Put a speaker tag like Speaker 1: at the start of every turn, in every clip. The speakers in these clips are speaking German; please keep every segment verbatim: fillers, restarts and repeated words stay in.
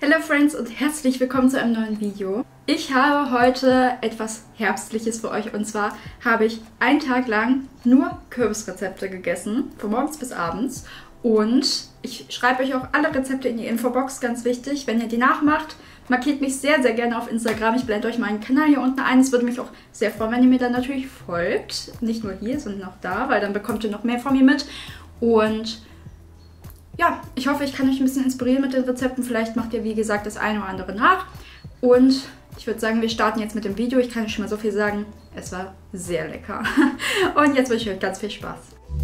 Speaker 1: Hello Friends und herzlich willkommen zu einem neuen Video. Ich habe heute etwas Herbstliches für euch und zwar habe ich einen Tag lang nur Kürbisrezepte gegessen, von morgens bis abends. Und ich schreibe euch auch alle Rezepte in die Infobox, ganz wichtig. Wenn ihr die nachmacht, markiert mich sehr, sehr gerne auf Instagram. Ich blende euch meinen Kanal hier unten ein. Es würde mich auch sehr freuen, wenn ihr mir dann natürlich folgt. Nicht nur hier, sondern auch da, weil dann bekommt ihr noch mehr von mir mit. Und ja, ich hoffe, ich kann euch ein bisschen inspirieren mit den Rezepten. Vielleicht macht ihr, wie gesagt, das eine oder andere nach. Und ich würde sagen, wir starten jetzt mit dem Video. Ich kann euch schon mal so viel sagen. Es war sehr lecker. Und jetzt wünsche ich euch ganz viel Spaß.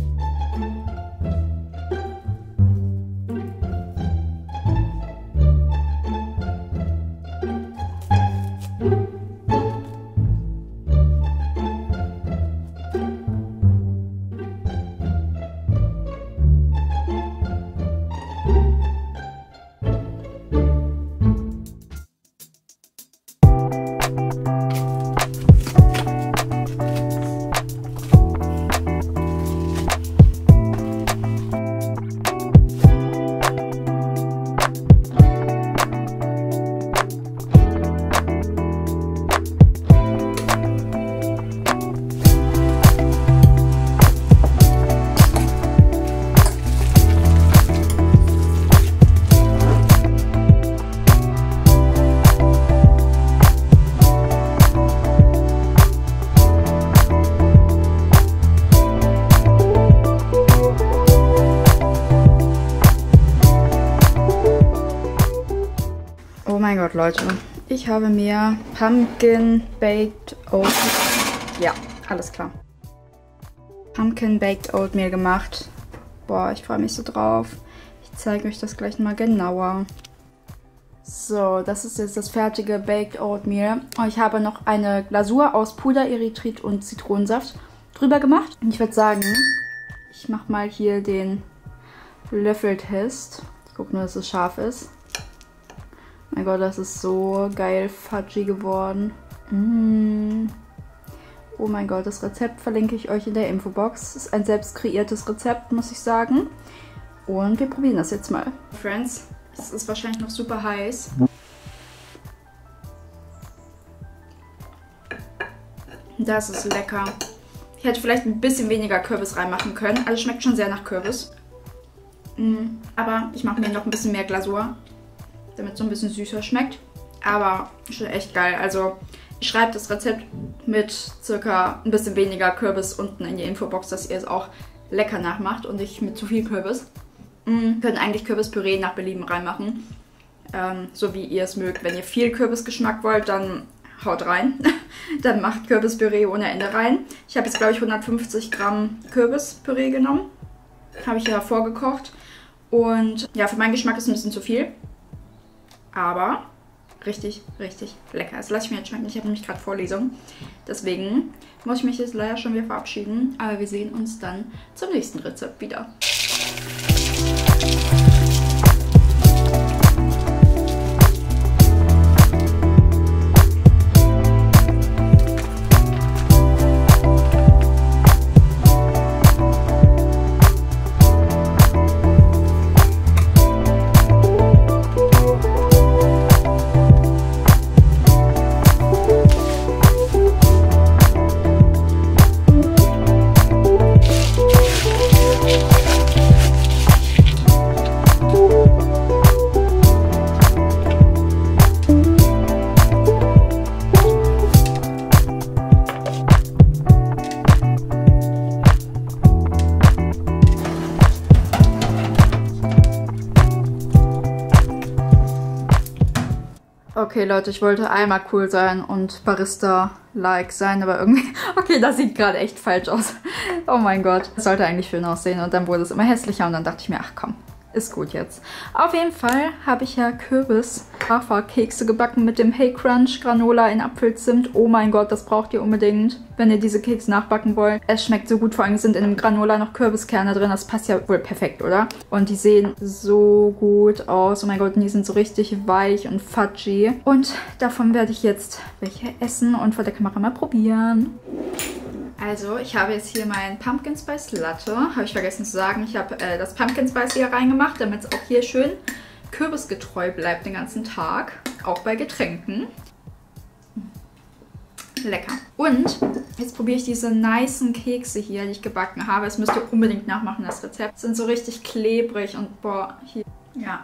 Speaker 1: Oh mein Gott, Leute. Ich habe mir Pumpkin Baked Oat... Ja, alles klar. Pumpkin Baked Oatmeal gemacht. Boah, ich freue mich so drauf. Ich zeige euch das gleich mal genauer. So, das ist jetzt das fertige Baked Oatmeal. Und ich habe noch eine Glasur aus Pudererythrit und Zitronensaft drüber gemacht. Und ich würde sagen, ich mache mal hier den Löffeltest. Ich gucke nur, dass es scharf ist. Mein Gott, das ist so geil fudgy geworden. Mm. Oh mein Gott, das Rezept verlinke ich euch in der Infobox. Das ist ein selbst kreiertes Rezept, muss ich sagen. Und wir probieren das jetzt mal. Friends, es ist wahrscheinlich noch super heiß. Das ist lecker. Ich hätte vielleicht ein bisschen weniger Kürbis reinmachen können. Also schmeckt schon sehr nach Kürbis. Mm. Aber ich mache mir noch ein bisschen mehr Glasur, damit es so ein bisschen süßer schmeckt. Aber schon echt geil. Also ich schreibe das Rezept mit circa ein bisschen weniger Kürbis unten in die Infobox, dass ihr es auch lecker nachmacht und nicht mit zu viel Kürbis. Mhm. Könnt eigentlich Kürbispüree nach Belieben reinmachen. Ähm, so wie ihr es mögt. Wenn ihr viel Kürbisgeschmack wollt, dann haut rein. Dann macht Kürbispüree ohne Ende rein. Ich habe jetzt, glaube ich, hundertfünfzig Gramm Kürbispüree genommen. Habe ich hier vorgekocht. Und ja, für meinen Geschmack ist es ein bisschen zu viel. Aber richtig, richtig lecker. Das lasse ich mir jetzt schmecken. Ich habe nämlich gerade Vorlesung. Deswegen muss ich mich jetzt leider schon wieder verabschieden. Aber wir sehen uns dann zum nächsten Rezept wieder. Okay, Leute, ich wollte einmal cool sein und Barista-like sein, aber irgendwie... Okay, das sieht gerade echt falsch aus. Oh mein Gott. Das sollte eigentlich schön aussehen und dann wurde es immer hässlicher und dann dachte ich mir, ach komm, ist gut jetzt. Auf jeden Fall habe ich ja Kürbis-Haferkekse gebacken mit dem Hey Crunch Granola in Apfelzimt. Oh mein Gott, das braucht ihr unbedingt, wenn ihr diese Kekse nachbacken wollt. Es schmeckt so gut, vor allem sind in dem Granola noch Kürbiskerne drin. Das passt ja wohl perfekt, oder? Und die sehen so gut aus. Oh mein Gott, und die sind so richtig weich und fudgy. Und davon werde ich jetzt welche essen und vor der Kamera mal probieren. Also, ich habe jetzt hier mein Pumpkin Spice Latte. Habe ich vergessen zu sagen. Ich habe äh, das Pumpkin Spice hier reingemacht, damit es auch hier schön kürbisgetreu bleibt den ganzen Tag, auch bei Getränken. Lecker. Und jetzt probiere ich diese nicen Kekse hier, die ich gebacken habe. Das müsst ihr unbedingt nachmachen, das Rezept. Sind so richtig klebrig und boah, hier. Ja.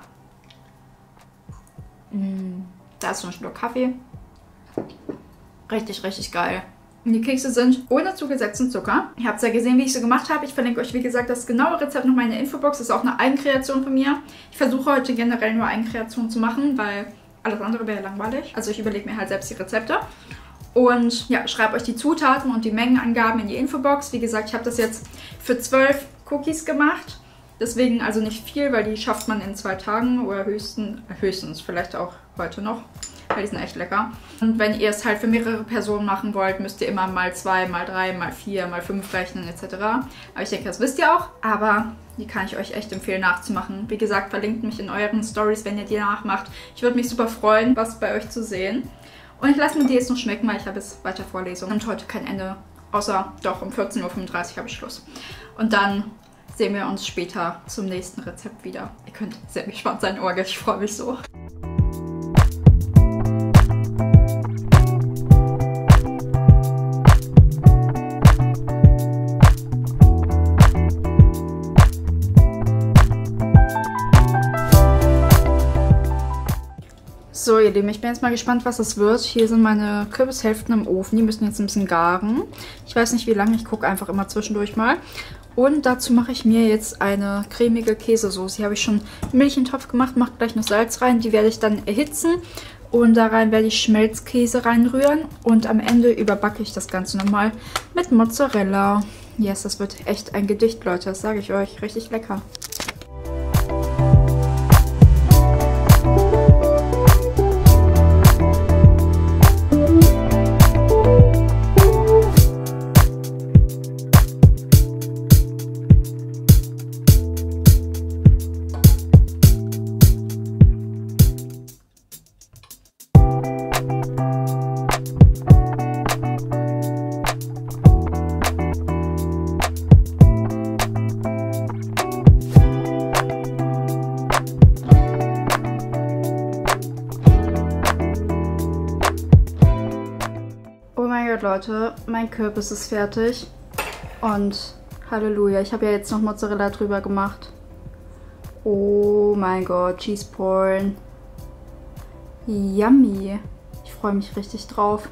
Speaker 1: Mm, da ist so ein Schluck Kaffee. Richtig, richtig geil. Die Kekse sind ohne zugesetzten Zucker. Ihr habt ja gesehen, wie ich sie gemacht habe. Ich verlinke euch, wie gesagt, das genaue Rezept nochmal in der Infobox. Das ist auch eine Eigenkreation von mir. Ich versuche heute generell nur Eigenkreationen zu machen, weil alles andere wäre langweilig. Also ich überlege mir halt selbst die Rezepte. Und ja, schreibe euch die Zutaten und die Mengenangaben in die Infobox. Wie gesagt, ich habe das jetzt für zwölf Cookies gemacht. Deswegen also nicht viel, weil die schafft man in zwei Tagen oder höchstens, höchstens vielleicht auch heute noch. Weil die sind echt lecker. Und wenn ihr es halt für mehrere Personen machen wollt, müsst ihr immer mal zwei, mal drei, mal vier, mal fünf rechnen et cetera. Aber ich denke, das wisst ihr auch. Aber die kann ich euch echt empfehlen nachzumachen. Wie gesagt, verlinkt mich in euren Stories, wenn ihr die nachmacht. Ich würde mich super freuen, was bei euch zu sehen. Und ich lasse mir die jetzt noch schmecken, weil ich habe jetzt weiter Vorlesungen und heute kein Ende. Außer doch um vierzehn Uhr fünfunddreißig habe ich Schluss. Und dann sehen wir uns später zum nächsten Rezept wieder. Ihr könnt sehr gespannt sein, Orgel. Ich freue mich so. So ihr Lieben, ich bin jetzt mal gespannt, was es wird. Hier sind meine Kürbishälften im Ofen. Die müssen jetzt ein bisschen garen. Ich weiß nicht wie lange, ich gucke einfach immer zwischendurch mal. Und dazu mache ich mir jetzt eine cremige Käsesoße. Hier habe ich schon Milch in den Topf gemacht, mache gleich noch Salz rein. Die werde ich dann erhitzen. Und da rein werde ich Schmelzkäse reinrühren. Und am Ende überbacke ich das Ganze nochmal mit Mozzarella. Yes, das wird echt ein Gedicht, Leute. Das sage ich euch. Richtig lecker. Leute, mein Kürbis ist fertig und Halleluja, ich habe ja jetzt noch Mozzarella drüber gemacht. Oh mein Gott, Cheese Porn. Yummy. Ich freue mich richtig drauf.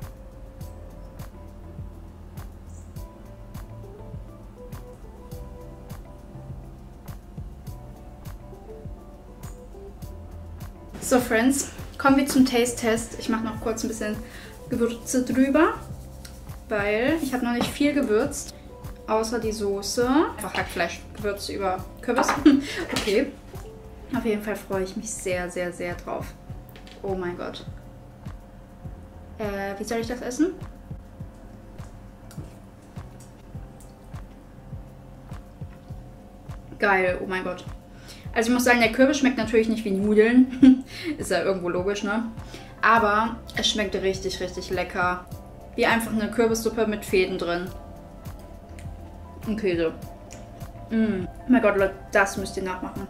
Speaker 1: So Friends, kommen wir zum Taste-Test. Ich mache noch kurz ein bisschen Gewürze drüber, weil ich habe noch nicht viel gewürzt, außer die Soße. Einfach Hackfleischgewürze über Kürbis. Okay. Auf jeden Fall freue ich mich sehr, sehr, sehr drauf. Oh mein Gott. Äh, wie soll ich das essen? Geil, oh mein Gott. Also ich muss sagen, der Kürbis schmeckt natürlich nicht wie Nudeln. Ist ja irgendwo logisch, ne? Aber es schmeckt richtig, richtig lecker. Wie einfach eine Kürbissuppe mit Fäden drin. Und Käse. Mm. Oh mein Gott, Leute, das müsst ihr nachmachen.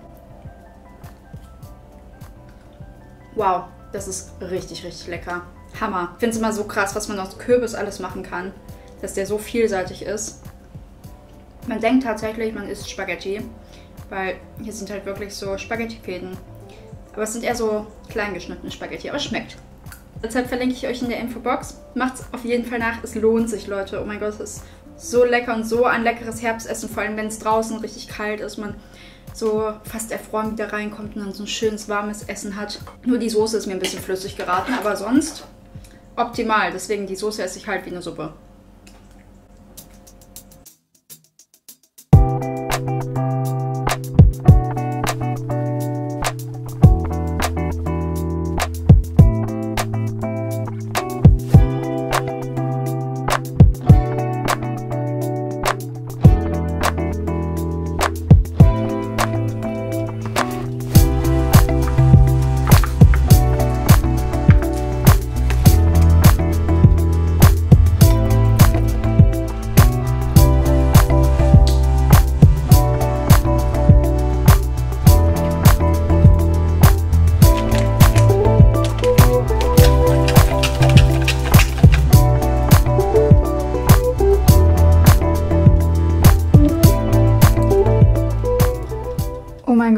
Speaker 1: Wow, das ist richtig, richtig lecker. Hammer. Ich finde es immer so krass, was man aus Kürbis alles machen kann. Dass der so vielseitig ist. Man denkt tatsächlich, man isst Spaghetti. Weil hier sind halt wirklich so Spaghetti-Fäden. Aber es sind eher so klein geschnittene Spaghetti, aber es schmeckt. Rezept verlinke ich euch in der Infobox. Macht es auf jeden Fall nach, es lohnt sich, Leute. Oh mein Gott, es ist so lecker und so ein leckeres Herbstessen, vor allem wenn es draußen richtig kalt ist, man so fast erfroren wieder reinkommt und dann so ein schönes warmes Essen hat. Nur die Soße ist mir ein bisschen flüssig geraten, aber sonst optimal. Deswegen die Soße esse ich halt wie eine Suppe.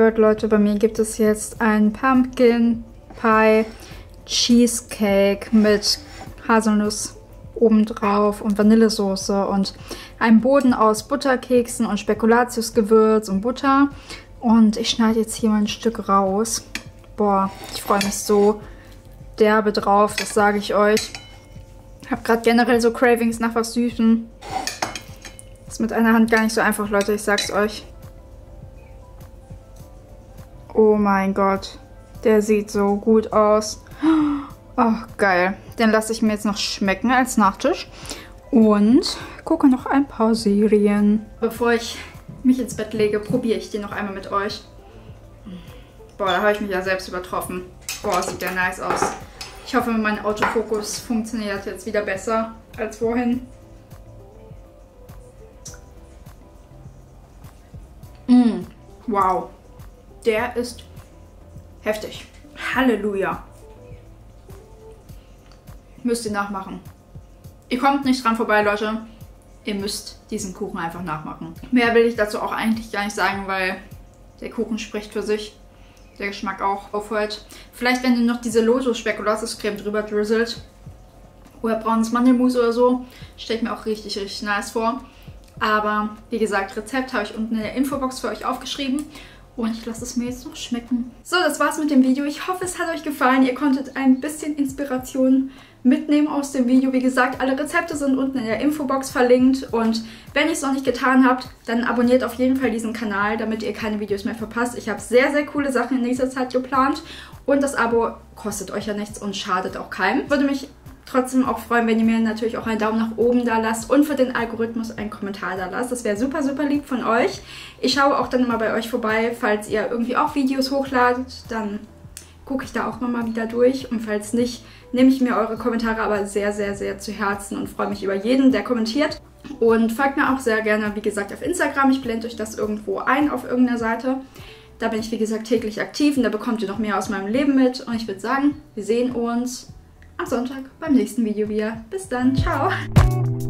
Speaker 1: Dessert, Leute. Bei mir gibt es jetzt einen Pumpkin Pie Cheesecake mit Haselnuss obendrauf und Vanillesoße und einem Boden aus Butterkeksen und Spekulatiusgewürz und Butter. Und ich schneide jetzt hier mal ein Stück raus. Boah, ich freue mich so derbe drauf, das sage ich euch. Ich habe gerade generell so Cravings nach was Süßem. Ist mit einer Hand gar nicht so einfach, Leute, ich sag's euch. Oh mein Gott, der sieht so gut aus. Oh, geil. Den lasse ich mir jetzt noch schmecken als Nachtisch. Und gucke noch ein paar Serien. Bevor ich mich ins Bett lege, probiere ich den noch einmal mit euch. Boah, da habe ich mich ja selbst übertroffen. Boah, sieht der nice aus. Ich hoffe, mein Autofokus funktioniert jetzt wieder besser als vorhin. Mm, wow. Der ist heftig. Halleluja. Müsst ihr nachmachen. Ihr kommt nicht dran vorbei, Leute. Ihr müsst diesen Kuchen einfach nachmachen. Mehr will ich dazu auch eigentlich gar nicht sagen, weil der Kuchen spricht für sich. Der Geschmack auch aufhört. Vielleicht, wenn ihr noch diese Lotus-Spekulatius-Creme drüber drizzelt. Oder braunes Mandelmus oder so. Stelle ich mir auch richtig, richtig nice vor. Aber wie gesagt, Rezept habe ich unten in der Infobox für euch aufgeschrieben. Und ich lasse es mir jetzt noch schmecken. So, das war's mit dem Video. Ich hoffe, es hat euch gefallen. Ihr konntet ein bisschen Inspiration mitnehmen aus dem Video. Wie gesagt, alle Rezepte sind unten in der Infobox verlinkt. Und wenn ihr es noch nicht getan habt, dann abonniert auf jeden Fall diesen Kanal, damit ihr keine Videos mehr verpasst. Ich habe sehr, sehr coole Sachen in nächster Zeit geplant. Und das Abo kostet euch ja nichts und schadet auch keinem. Würde mich trotzdem auch freuen, wenn ihr mir natürlich auch einen Daumen nach oben da lasst und für den Algorithmus einen Kommentar da lasst. Das wäre super, super lieb von euch. Ich schaue auch dann immer bei euch vorbei, falls ihr irgendwie auch Videos hochladet, dann gucke ich da auch immer mal wieder durch. Und falls nicht, nehme ich mir eure Kommentare aber sehr, sehr, sehr zu Herzen und freue mich über jeden, der kommentiert. Und folgt mir auch sehr gerne, wie gesagt, auf Instagram. Ich blende euch das irgendwo ein auf irgendeiner Seite. Da bin ich, wie gesagt, täglich aktiv und da bekommt ihr noch mehr aus meinem Leben mit. Und ich würde sagen, wir sehen uns am Sonntag beim nächsten Video wieder. Bis dann, ciao!